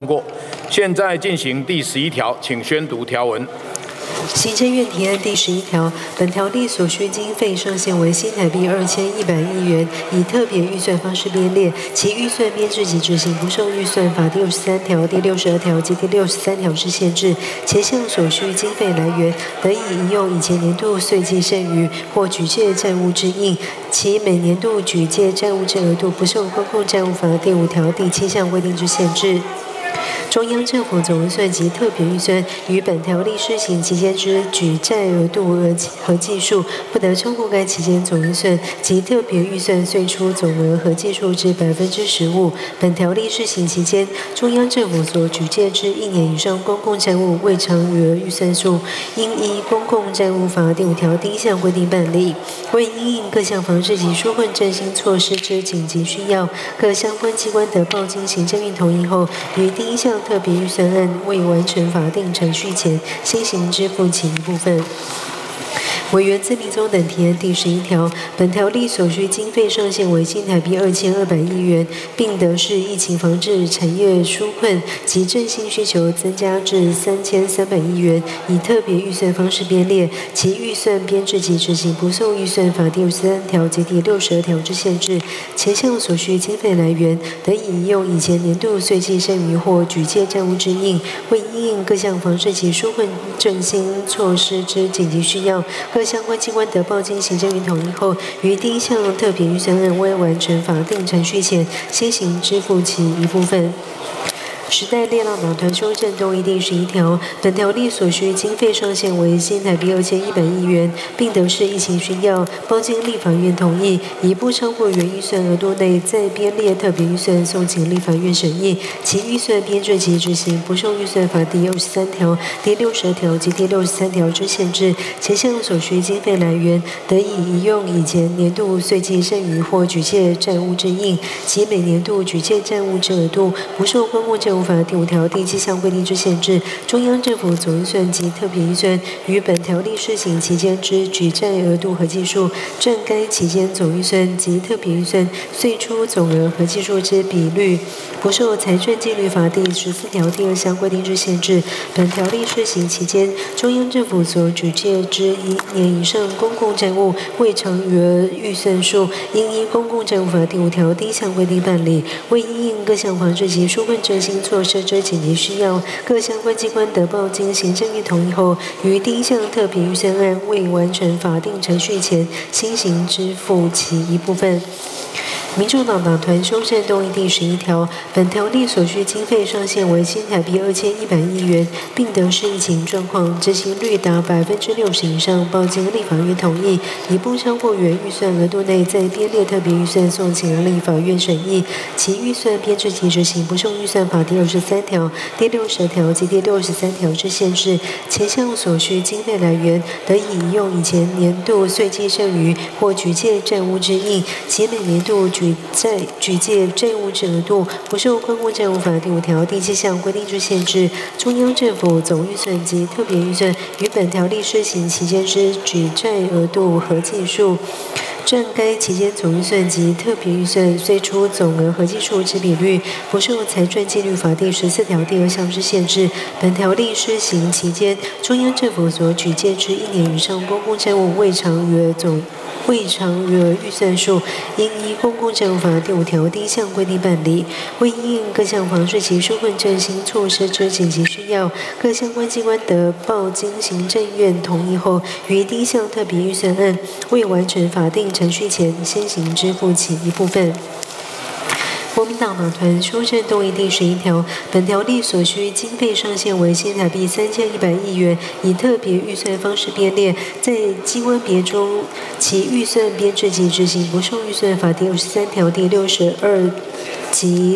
过。现在进行第11条，请宣读条文。 行政院提案第11条，本条例所需经费上限为新台币2100亿元，以特别预算方式编列，其预算编制及执行不受预算法第63条、第62条及第63条之限制，前项所需经费来源得以移用以前年度岁计剩余或举借债务之应，其每年度举借债务之额度不受公共债务法第5条第7项规定之限制。中央政府总预算及特别预算于本条例施行期间之举债额度和计数，不得超过该期间总预算及特别预算岁出总额和计数之15%。本条例施行期间，中央政府所举借之1年以上公共债务未偿余额预算数，应依公共债务法第5条第1项规定办理。为因应各项防治及纾困振兴措施之紧急需要，各相关机关得报经行政院同意后，于第1项特别预算案未完成法定程序前，先行支付其一部分。委员自立宗等提案第11条，本条例所需经费上限为新台币2200亿元，并得视疫情防治、产业纾困及振兴需求增加至3300亿元，以特别预算方式编列，其预算编制及执行不受预算法第53条及第62条之限制。前项所需经费来源得以移用以前年度岁计剩余或举借债务之应，为因应各项防治及纾困振兴措施之紧急需要，各相关机关得报经行政院同意后，于第1项特别预算案未完成法定程序前，先行支付其一部分。时代力量党团修正动议第11条，本条例所需经费上限为新台币2100亿元，并得视疫情需要，报经立法院同意，以不超过原预算额度内再编列特别预算送请立法院审议，其预算编制及执行不受预算法第23条、第62条及第63条之限制。前项所需经费来源得以移用以前年度岁计剩余或举借债务之应，其每年度举借债务之额度不受公共债务法第5条第7项规定之限制。中央政府总预算及特别预算于本条例施行期间之举债额度和计数，占该期间总预算及特别预算岁出总额和计数之比率，不受财政纪律法第14条第2项规定之限制。本条例施行期间，中央政府所举借之1年以上公共债务未偿余额预算数，应依公共债务法第5条第1项规定办理。为因应各项防治及纾困振兴措施之紧急需要，各相关机关得报经行政院同意后，于第1项特别预算案未完成法定程序前，先行支付其一部分。民众党党团修正动议第11条，本条例所需经费上限为新台币2100亿元，并得视疫情状况、执行率达60%以上，报经立法院同意，以不超过原预算额度内再编列特别预算送请立法院审议，其预算编制及执行不受预算法第23条、第60条及第63条之限制。前项所需经费来源得以移用以前年度岁计剩余或举借债务之应，其每年度举借债务之额度不受公共债务法第5条第7项规定之限制。中央政府总预算及特别预算于本条例施行期间之举债额度和计数，占该期间总预算及特别预算岁出总额和计数之比率，不受财政纪律法第14条第2项之限制。本条例施行期间，中央政府所举借之1年以上公共债务未偿余额预算数，应依公共债务法第5条第1项规定办理。为因应各项防治及纾困振兴措施之紧急需要，各相关机关得报经行政院同意后，于第1项特别预算案未完成法定程序前，先行支付其一部分。国民党党团修正动议第11条，本条例所需经费上限为新台币3100亿元，以特别预算方式编列，在机关别中，其预算编制及执行不受预算法第23条第62及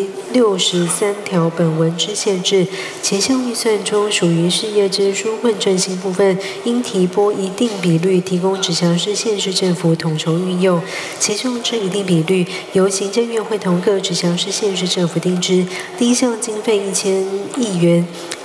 63条本文之限制。前项预算中属于事业之纾困振兴部分，应提拨一定比率提供直辖市、县市政府统筹运用。其中之一定比率，由行政院会同各直辖市、县市政府定之。第1项经费1000亿元，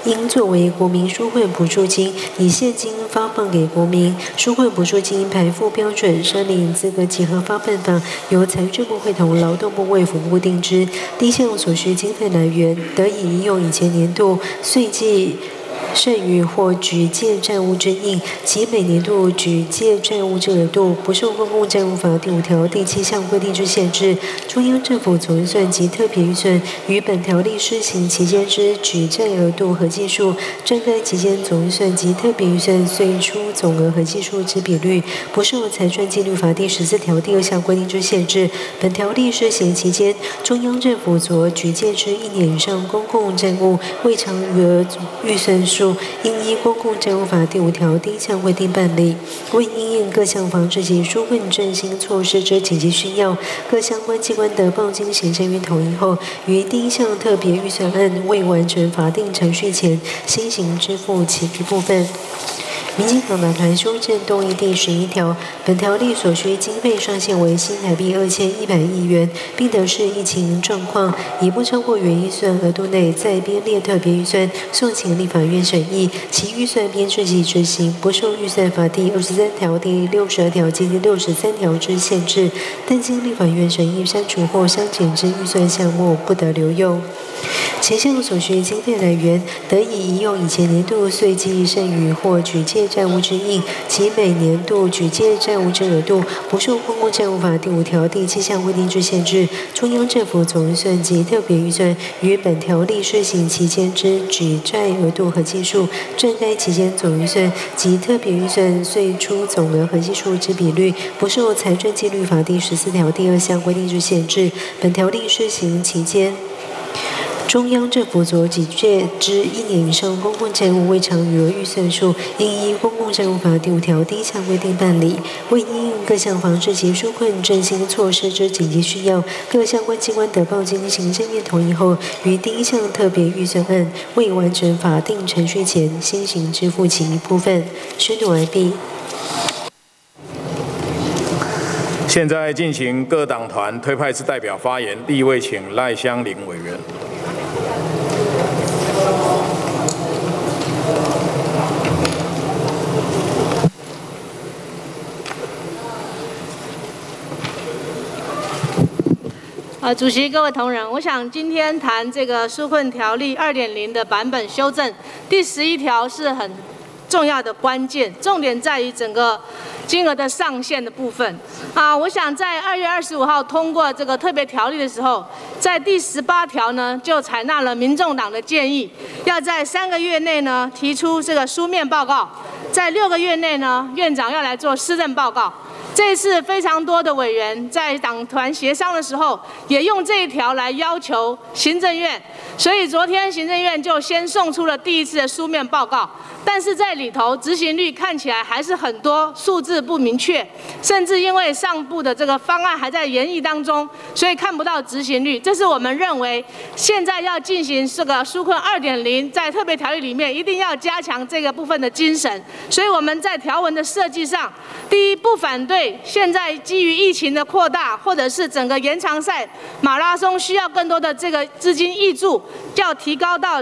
应作为国民纾困补助金，以现金发放给国民。纾困补助金排付标准、申领资格及核发办法由财政部会同劳动部卫福部定之。第一项所需经费来源得以应用以前年度岁计剩余或举借债务之应，其每年度举借债务之额度，不受公共债务法第5条第7项规定之限制。中央政府总预算及特别预算与本条例施行期间之举债额度和计数，占该期间总预算及特别预算岁出总额和计数之比率，不受财政纪律法第14条第2项规定之限制。本条例施行期间，中央政府所举借之1年以上公共债务未偿余额预算数，应依公共债务法第5条第1项规定办理。为因应各项防治及纾困振兴措施之紧急需要，各相关机关的报经行政院同意后，于第1项特别预算案未完成法定程序前，先行支付其一部分。民进党党团修正动议第11条，本条例所需经费上限为新台币2100亿元，并得视疫情状况，以不超过原预算额度内再编列特别预算，送请立法院审议。其预算编制及执行不受预算法第23条、第62条及第63条之限制，但经立法院审议删除或删减之预算项目不得留用。前项所需经费来源得以移用以前年度岁计剩余或举借债务之应，其每年度举借债务之额度不受公共债务法第5条第7项规定之限制。中央政府总预算及特别预算与本条例施行期间之举债额度和计数，占该期间总预算及特别预算岁出总额和计数之比率，不受财政纪律法第14条第2项规定之限制。本条例施行期间，中央政府所举借之1年以上公共债务未偿余额预算数，应依公共债务法第5条第1项规定办理。为因应各项防治及纾困振兴措施之紧急需要，各相关机关得报经行政院同意后，于第1项特别预算案未完成法定程序前，先行支付其一部分。宣读完毕。 现在进行各党团推派之代表发言，第一位请赖香伶委员。 主席、各位同仁，我想今天谈这个纾困条例2.0的版本修正，第11条是很重要的关键，重点在于整个金额的上限的部分。我想在2月25号通过这个特别条例的时候，在第18条呢就采纳了民众党的建议，要在3个月内呢提出这个书面报告，在6个月内呢院长要来做施政报告。这次非常多的委员在党团协商的时候，也用这一条来要求行政院，所以昨天行政院就先送出了第1次的书面报告，但是在里头执行率看起来还是很多数字不明确，甚至因为上部的这个方案还在研议当中，所以看不到执行率。这是我们认为现在要进行这个纾困2.0，在特别条例里面一定要加强这个部分的精神。所以我们在条文的设计上，第一，不反对现在基于疫情的扩大，或者是整个延长赛马拉松需要更多的这个资金挹注，要提高到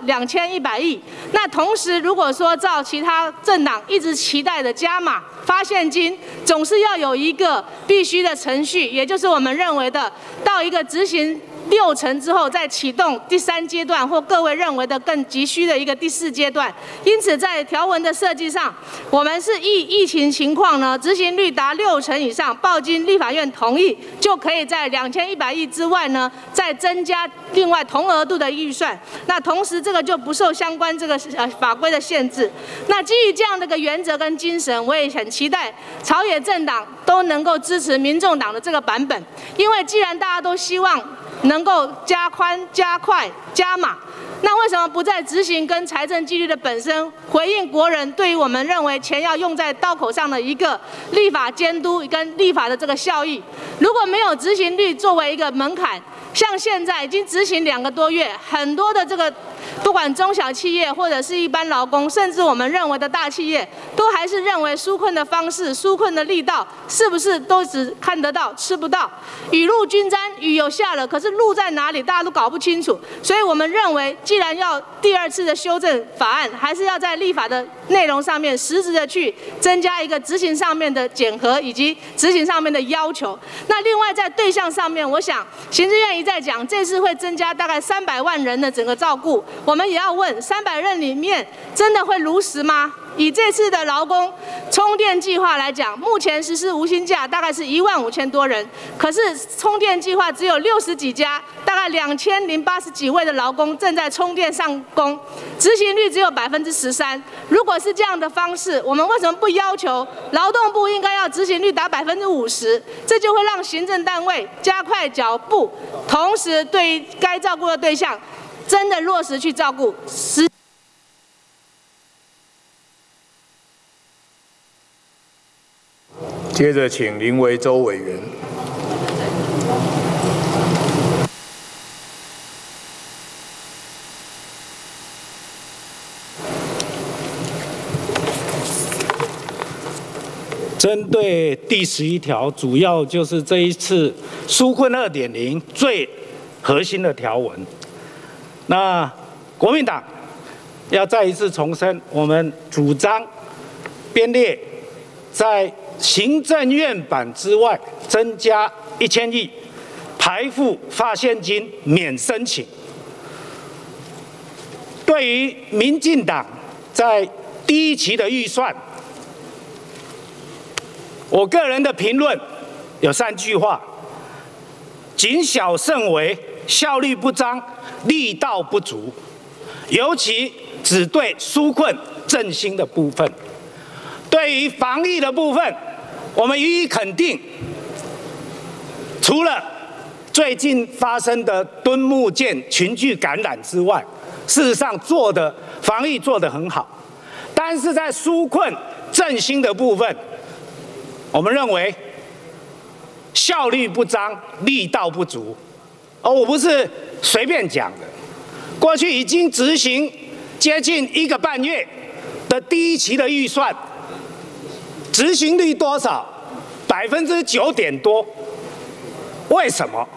2100亿。那同时，如果说照其他政党一直期待的加码发现金，总是要有一个必须的程序，也就是我们认为的到一个执行6成之后再启动第3阶段，或各位认为的更急需的一个第4阶段。因此，在条文的设计上，我们是疫情情况呢，执行率达6成以上，报经立法院同意，就可以在2100亿之外呢，再增加另外同额度的预算。那同时，这个就不受相关这个法规的限制。那基于这样的一个原则跟精神，我也很期待朝野政党都能够支持民众党的这个版本，因为既然大家都希望能够加宽、加快、加码，那为什么不在执行跟财政纪律的本身回应国人对于我们认为钱要用在刀口上的一个立法监督跟立法的这个效益？如果没有执行率作为一个门槛，像现在已经执行2个多月，很多的这个不管中小企业或者是一般劳工，甚至我们认为的大企业，都还是认为纾困的方式、纾困的力道，是不是都只看得到吃不到？雨露均沾，雨有下了，可是路在哪里，大家都搞不清楚。所以我们认为，既然要第2次的修正法案，还是要在立法的内容上面实质的去增加一个执行上面的检核以及执行上面的要求。那另外在对象上面，我想行政院一再讲，这次会增加大概300万人的整个照顾，我们也要问300人里面真的会如实吗？以这次的劳工充电计划来讲，目前实施无薪假大概是15000多人，可是充电计划只有60几家，大概2080几位的劳工正在充电上工，执行率只有13%。如果是这样的方式，我们为什么不要求劳动部应该要执行率达50%？这就会让行政单位加快脚步，同时对该照顾的对象真的落实去照顾。 接着，请林维洲委员。 针对第11条，主要就是这一次纾困2.0最核心的条文。那国民党要再一次重申，我们主张编列在行政院版之外增加1000亿，排付发现金免申请。对于民进党在第1期的预算，我个人的评论有3句话：谨小慎微，效率不彰，力道不足。尤其只对纾困振兴的部分。对于防疫的部分，我们予以肯定。除了最近发生的敦睦舰群聚感染之外，事实上防疫做得很好。但是在纾困振兴的部分，我们认为效率不彰，力道不足。而我不是随便讲的，过去已经执行接近1个半月的第1期的预算，执行率多少？9点多。为什么？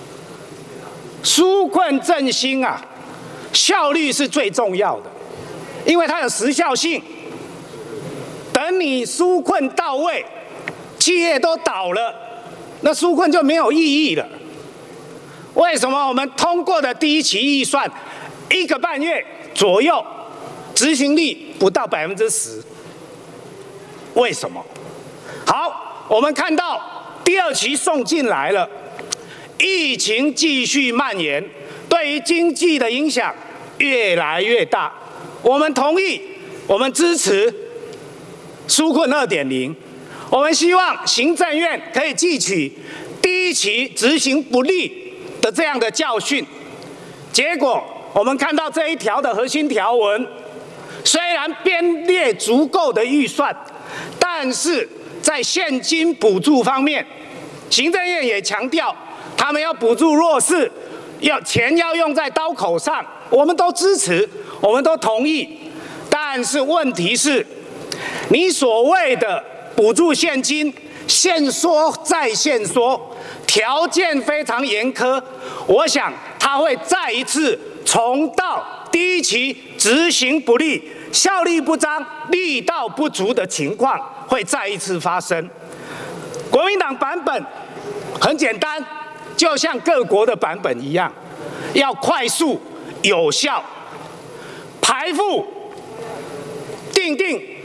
纾困振兴啊，效率是最重要的，因为它有时效性。等你纾困到位，企业都倒了，那纾困就没有意义了。为什么我们通过的第1期预算1个半月左右，执行率不到10%？为什么？好，我们看到第2期送进来了，疫情继续蔓延，对于经济的影响越来越大。我们同意，我们支持纾困2.0。我们希望行政院可以汲取第1期执行不力的这样的教训。结果我们看到这一条的核心条文，虽然编列足够的预算，但是在现金补助方面，行政院也强调，他们要补助弱势，钱要用在刀口上，我们都支持，我们都同意。但是问题是，你所谓的补助现金，限缩再限缩，条件非常严苛，我想它会再一次重蹈第1期执行不力、效率不彰、力道不足的情况会再一次发生。国民党版本很简单，就像各国的版本一样，要快速、有效，排付定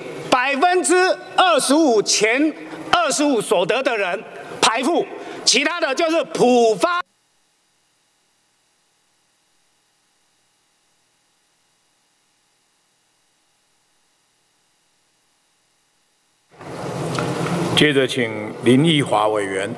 25%前25所得的人排付，其他的就是普发。 接着，请林奕华委员。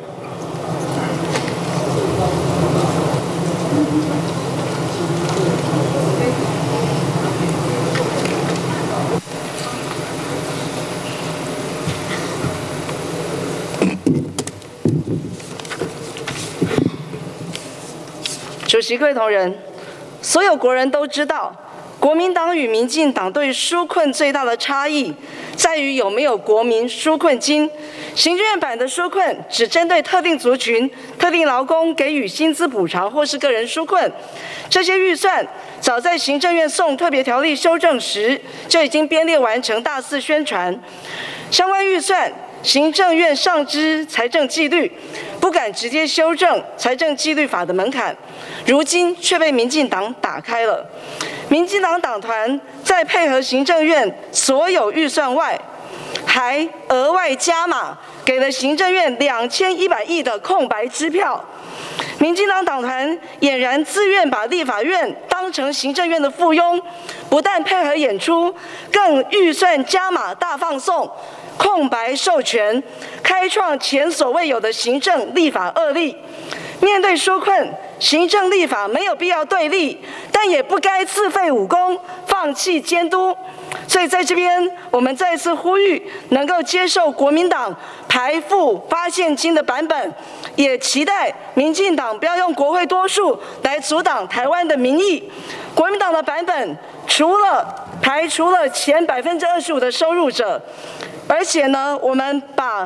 主席、各位同仁所有国人都知道，国民党与民进党对纾困最大的差异在于有没有国民纾困金。行政院版的纾困只针对特定族群、特定劳工给予薪资补偿或是个人纾困，这些预算早在行政院送特别条例修正时就已经编列完成大肆宣传。相关预算，行政院上知财政纪律，不敢直接修正财政纪律法的门槛，如今却被民进党打开了。民进党党团在配合行政院所有预算外，还额外加码给了行政院2100亿的空白支票。民进党党团俨然自愿把立法院当成行政院的附庸，不但配合演出，更预算加码大放送，空白授权，开创前所未有的行政立法恶例。面对纾困，行政立法没有必要对立，但也不该自废武功，放弃监督。所以在这边，我们再次呼吁能够接受国民党排富发现金的版本，也期待民进党不要用国会多数来阻挡台湾的民意。国民党的版本排除了前25%的收入者，而且呢，我们把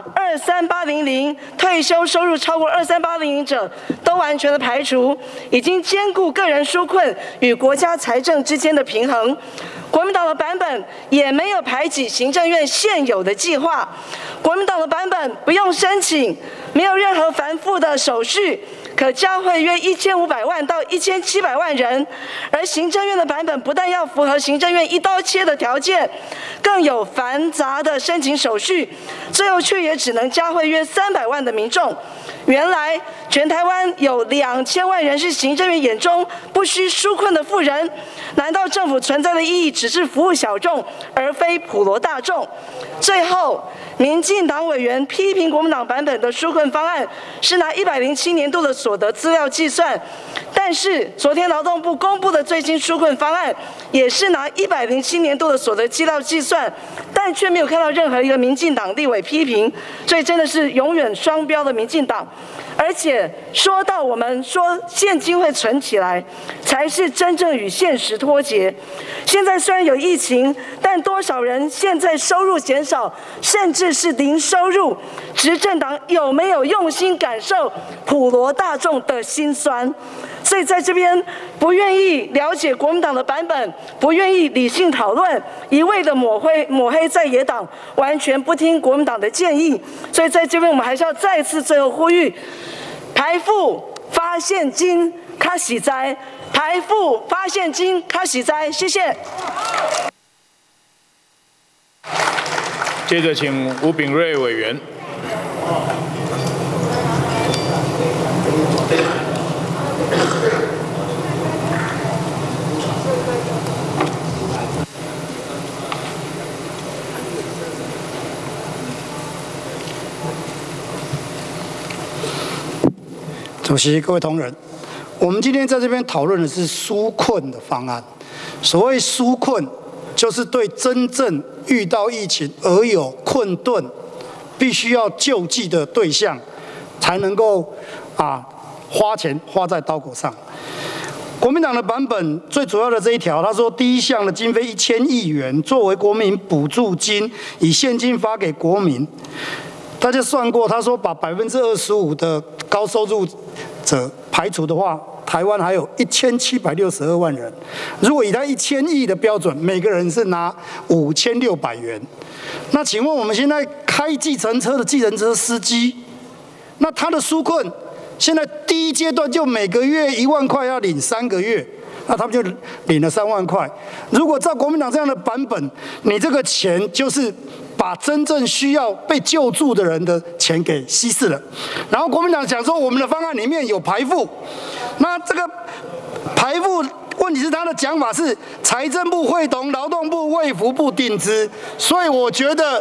23800退休收入超过23800者都完全的排除，已经兼顾个人纾困与国家财政之间的平衡。国民党的版本也没有排挤行政院现有的计划，国民党的版本不用申请，没有任何繁复的手续，可加会约1500万到1700万人，而行政院的版本不但要符合行政院一刀切的条件，更有繁杂的申请手续，最后却也只能加会约300万的民众。原来全台湾有2000万人是行政院眼中不需纾困的富人，难道政府存在的意义只是服务小众，而非普罗大众？最后，民进党委员批评国民党版本的纾困方案是拿107年度的所得资料计算，但是昨天劳动部公布的最新纾困方案也是拿107年度的所得资料计算，但却没有看到任何一个民进党立委批评，所以真的是永远双标的民进党。而且说到我们说现金会存起来，才是真正与现实脱节。现在虽然有疫情，但多少人现在收入减少，甚至是零收入？执政党有没有用心感受普罗大众的辛酸？所以在这边不愿意了解国民党的版本，不愿意理性讨论，一味的抹黑在野党，完全不听国民党的建议。所以在这边我们还是要再次最后呼吁，排富发现金卡喜灾，排富发现金卡喜灾，谢谢。 接着请吴秉叡委员。 主席、各位同仁，我们今天在这边讨论的是纾困的方案。所谓纾困，就是对真正遇到疫情而有困顿、必须要救济的对象，才能够花钱花在刀口上。国民党的版本最主要的这一条，他说第一项的经费1000亿元作为国民补助金，以现金发给国民。大家算过，他说把25%的高收入者排除的话，台湾还有1762万人。如果以他1000亿的标准，每个人是拿5600元。那请问我们现在开计程车的计程车司机，那他的纾困，现在第一阶段就每个月1万块要领3个月，那他们就领了3万块。如果照国民党这样的版本，你这个钱就是把真正需要被救助的人的钱给稀释了。然后国民党讲说，我们的方案里面有排富，那这个排富问题是他的讲法是财政部会同劳动部、卫福部定之，所以我觉得他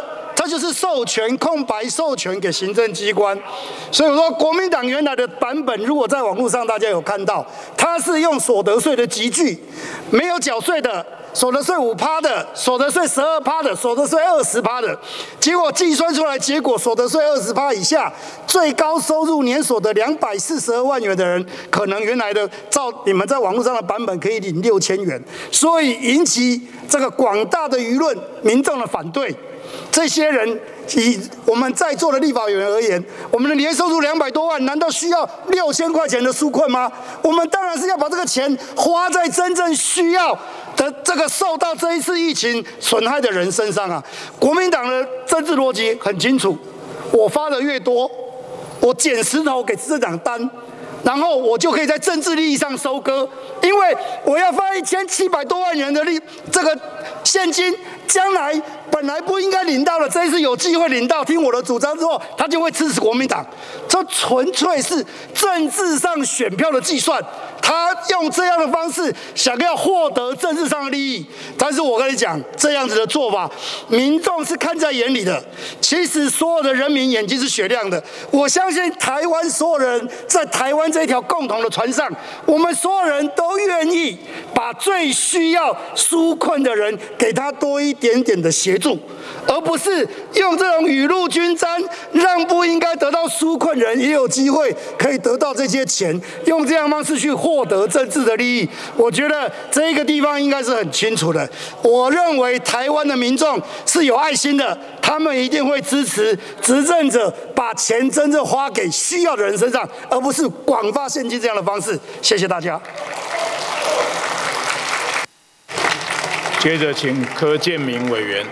它就是授权空白授权给行政机关。所以我说，国民党原来的版本，如果在网络上大家有看到，它是用所得税的集聚，没有缴税的。所得税5%的，所得税12%的，所得税20%的，结果计算出来，结果所得税20%以下，最高收入年所得242万元的人，可能原来的照你们在网络上的版本可以领6000元，所以引起这个广大的舆论民众的反对。这些人以我们在座的立法委员而言，我们的年收入200多万，难道需要6000块钱的纾困吗？我们当然是要把这个钱花在真正需要的这个受到这一次疫情损害的人身上啊！国民党的政治逻辑很清楚，我发的越多，我捡石头给执政党担，然后我就可以在政治利益上收割，因为我要发1700多万元的这个现金，将来本来不应该领到的，这一次有机会领到，听我的主张之后，他就会支持国民党。这纯粹是政治上选票的计算，他用这样的方式想要获得政治上的利益。但是我跟你讲，这样子的做法，民众是看在眼里的。其实所有的人民眼睛是雪亮的。我相信台湾所有人在台湾这条共同的船上，我们所有人都愿意把最需要纾困的人给他多一点点的协助，而不是用这种雨露均沾，让不应该得到纾困人也有机会可以得到这些钱，用这样方式去获得政治的利益。我觉得这个地方应该是很清楚的。我认为台湾的民众是有爱心的，他们一定会支持执政者把钱真正花给需要的人身上，而不是广发现金这样的方式。谢谢大家。 接着请柯建铭委员。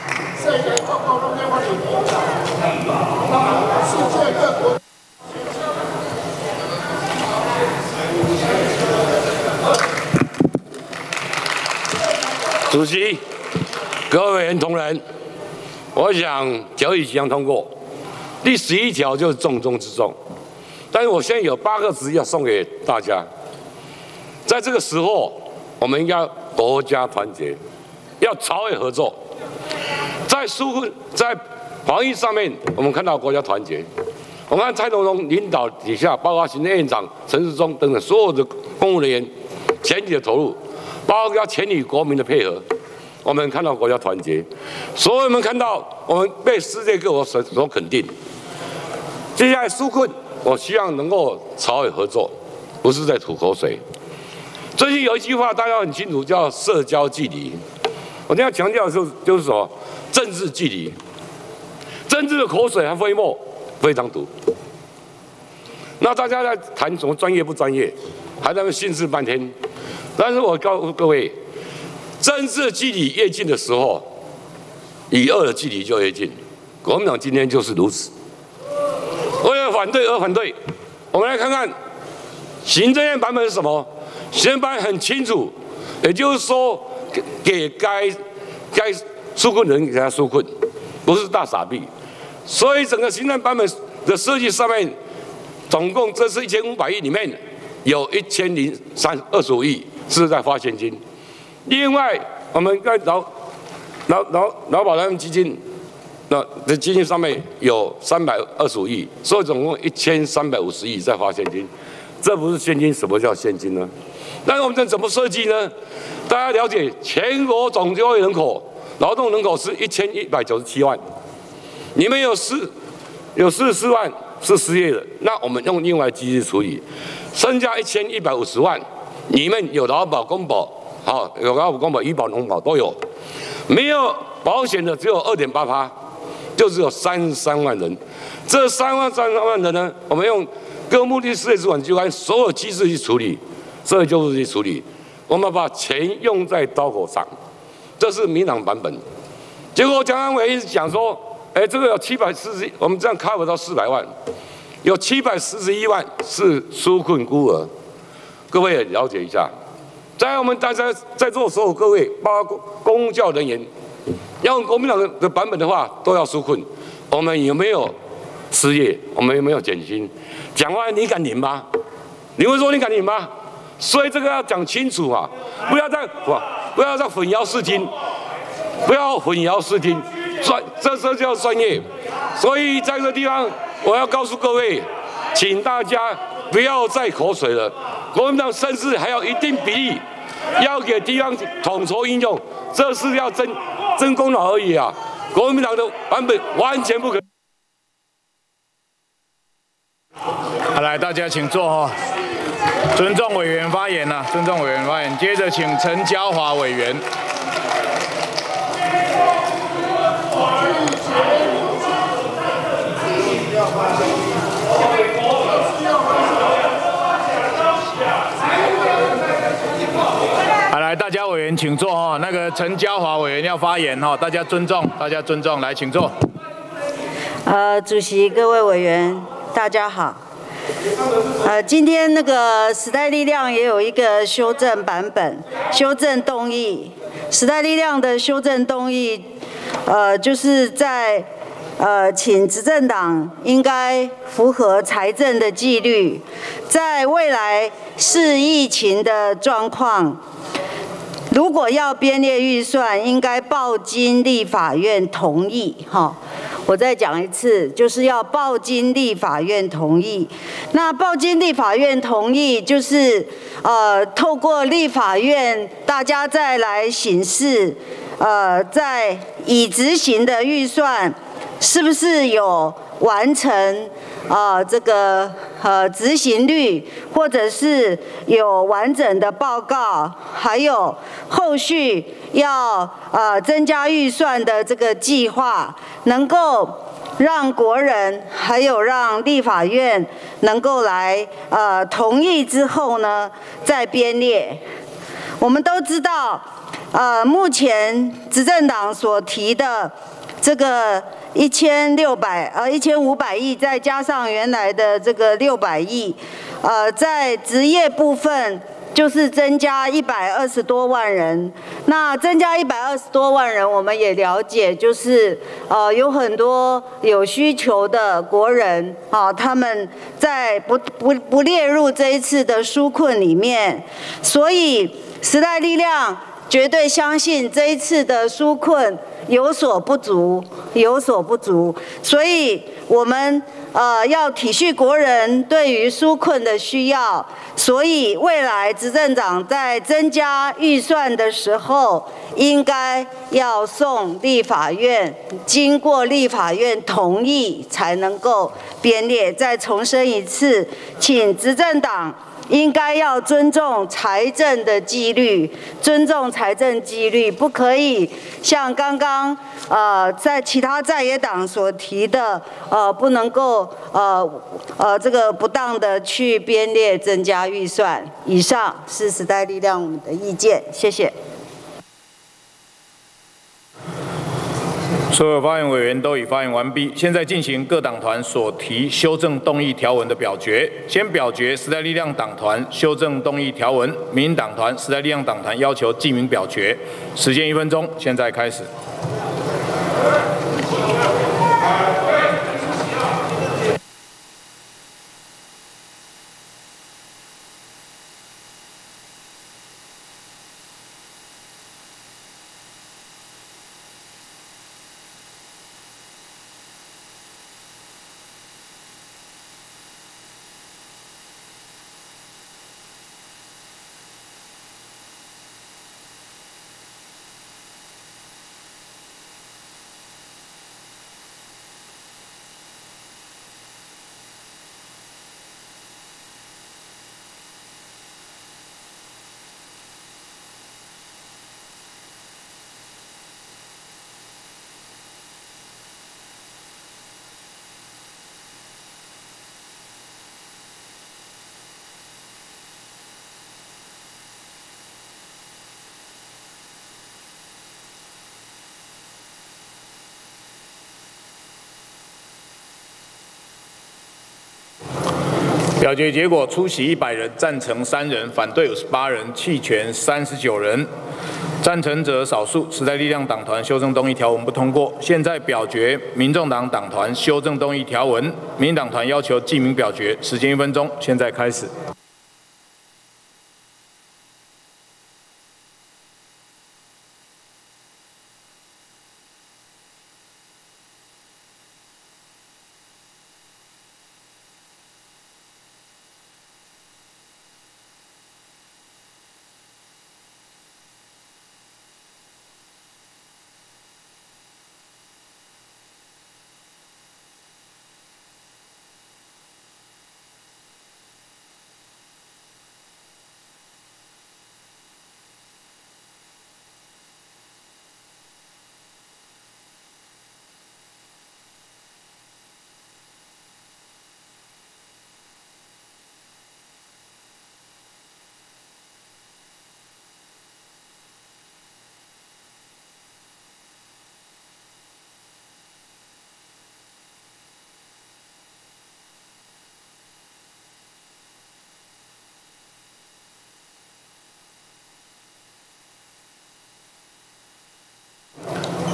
主席、各位委员同仁，我想条例即将通过，第11条就是重中之重。但是我现在有8个字要送给大家，在这个时候，我们应该国家团结，要朝野合作。在防疫上面，我们看到国家团结。我们看蔡总统领导底下，包括行政院长陈时中等等所有的公务人员全体的投入，包括全体国民的配合，我们看到国家团结。所以我们看到我们被世界各国所肯定。接下来纾困，我希望能够朝野合作，不是在吐口水。最近有一句话大家很清楚，叫社交距离。我这样强调的时候，就是什么？政治距离。政治的口水和飞沫非常毒。那大家在谈什么专业不专业，还在那边训斥半天。但是我告诉各位，政治距离越近的时候，以恶的距离就越近。国民党今天就是如此。为了反对而反对，我们来看看行政院版本是什么。行政版很清楚，也就是说，给该纾困人给他纾困，不是大傻逼。所以整个行政版本设计上面，总共这次1500亿里面有1025亿是在发现金，另外我们在劳保他们基金，那的基金上面有325亿，所以总共1350亿在发现金。这不是现金，什么叫现金呢？但是我们这怎么设计呢？大家了解，全国总就业人口、劳动人口是1197万，你们有44万是失业的，那我们用另外机制处理，剩下1150万，你们有劳保、公保，好，有劳保、公保、医保、农保都有，没有保险的只有2.8%，就只有33万人。这33万人呢，我们用各目的事业主管机关所有机制去处理，社会救助去处理，我们把钱用在刀口上，这是民党版本。结果蒋安伟一直讲说，这个有741，我们这样 cover 到400万，有741万是纾困孤儿，各位也了解一下。在我们大家在座所有各位，包括公务教人员，要用国民党的版本的话，都要纾困。我们有没有失业？我们有没有减薪？讲话你敢领吗？你会说你敢领吗？所以这个要讲清楚啊，不要再混淆视听，不要混淆视听。 这叫专业。所以在这个地方，我要告诉各位，请大家不要再口水了。国民党甚至还要一定比例要给地方统筹应用，这是要争功劳而已啊！国民党的版本完全不可。 好，来，大家请坐哈，尊重委员发言呐，尊重委员发言。接着请陈椒华委员。好，来，大家委员请坐哈。那个陈椒华委员要发言哈，大家尊重，大家尊重，来，请坐。 主席、各位委员，大家好。今天那个时代力量也有一个修正版本、修正动议。时代力量的修正动议，就是在请执政党应该符合财政的纪律，在未来视疫情的状况，如果要编列预算，应该报经立法院同意。我再讲一次，就是要报经立法院同意。那报经立法院同意，就是透过立法院大家再来审视，在已执行的预算是不是有完成这个执行率，或者是有完整的报告，还有后续要增加预算的这个计划，能够让国人还有让立法院能够来同意之后呢，再编列。我们都知道，目前执政党所提的这个1500亿，再加上原来的这个600亿，在职业部分就是增加120多万人。那增加120多万人，我们也了解，就是有很多有需求的国人他们在不列入这一次的纾困里面，所以时代力量绝对相信这一次的纾困有所不足，所以我们要体恤国人对于纾困的需要，所以未来执政党在增加预算的时候，应该要送立法院，经过立法院同意才能够编列。再重申一次，请执政党应该要尊重财政的纪律，不可以像刚刚在其他在野党所提的不能够这个不当的去编列增加预算。以上是时代力量我们的意见，谢谢。 所有发言委员都已发言完毕，现在进行各党团所提修正动议条文的表决。先表决时代力量党团修正动议条文，民进党团、时代力量党团要求记名表决，时间1分钟，现在开始。表决结果：出席100人，赞成3人，反对58人，弃权39人。赞成者少数。时代力量党团修正动议条文不通过。现在表决民众党党团修正动议条文，民进党团要求记名表决，时间1分钟，现在开始。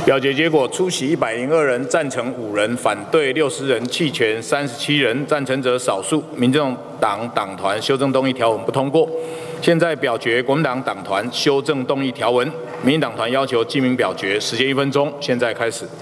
表决结果：出席102人，赞成5人，反对60人，弃权37人。赞成者少数。民众党党团修正动议条文不通过。现在表决国民党党团修正动议条文。民进党团要求记名表决，时间1分钟，现在开始。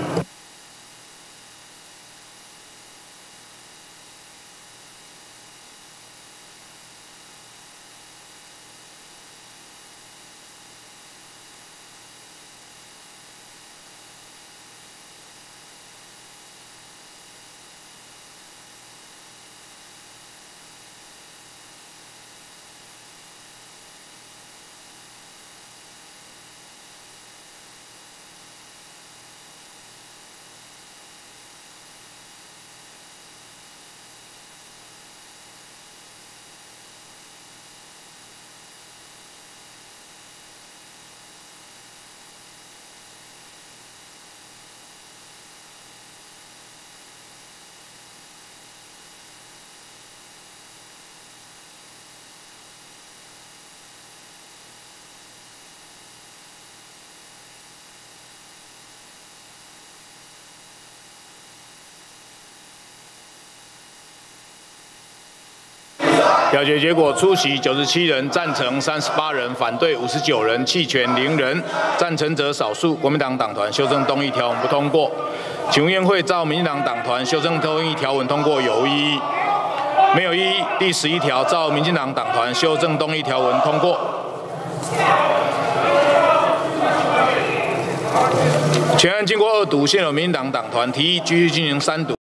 表决结果：出席97人，赞成38人，反对59人，弃权0人。赞成者少数。国民党党团修正动议条文不通过。请问院会照民进党党团修正动议条文通过有无异议？没有异议。第11条照民进党党团修正动议条文通过。全案经过2读，现有民进党党团提议继续进行3读。